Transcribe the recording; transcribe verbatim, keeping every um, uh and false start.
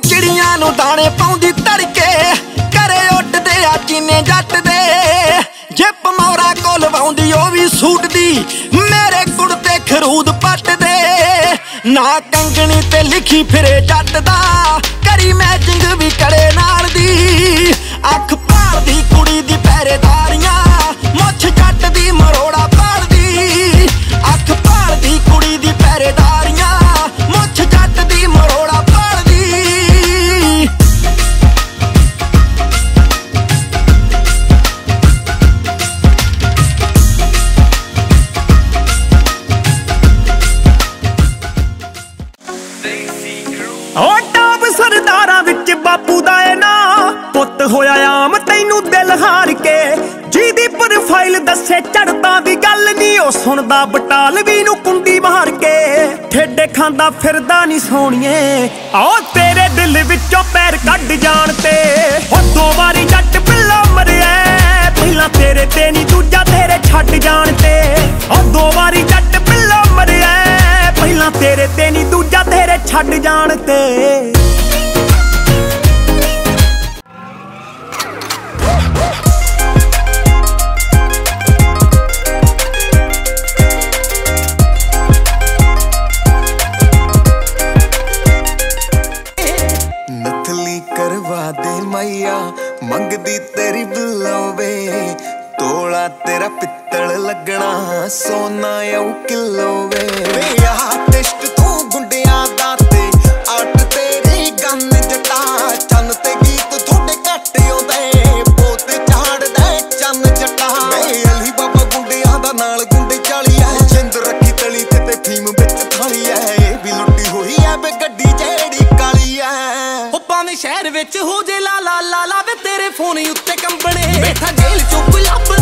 चिड़ियां नू दाने पाउंदी तड़के करे उड्डदे आ चीने जट दे जिप मौरा कोल वाउंदी ओ भी सूट दी मेरे कुड़ते खरूद पट दे ना कंगनी ते लिखी फिरे जट दा करी मैचिंग भी करे नाल दी अख भाल दी कुड़ी दी पहरेदारियां मुछ जट दी मरोड़ा पाल दी अख भाल दी कुड़ी दी पहरेदारियां मुछ जट दी मरोड़ा पाल दी सरदारा विच बापू दा ए ना पुत होया आम तैनू दिल हार के जिहदी प्रोफाइल दसे चढ़दा दी गल नी ओ सुनदा बटालवी नू कुंडी मार के ठेडे खांदा फिरदा नी सोहणीए आओ तेरे दिल विचों पैर कढ जाण ते ओ दो वारी जट पिल्ला मरिया पहला तेरे ते नी दूजा तेरे छड्ड जाण ते ओ दो वारी जट पिल्ला मरिया पहला तेरे ते नी दूजा तेरे छड्ड जाण ते मंगदी तेरी बिलोवे तोला तेरा पित्तल लगना सोना यू किलो वे टेस्ट तू गुंडिया दाते आट तेरी गन जटा चन ते गीत थोड़े घट आउंदे पोत झाड़ दे चन जटा अली बाबा गुंडिया दा नाल गुंडे चाली है जिंद रखी तली ते ते फीम विच थाली है ये भी लुट्टी होई है बे गड्डी जेड़ी काली है ओ भावें शहर विच हो जे ला ला ला ला वे तेरे फोन उत्ते कंबने बैठा जेल चुप लब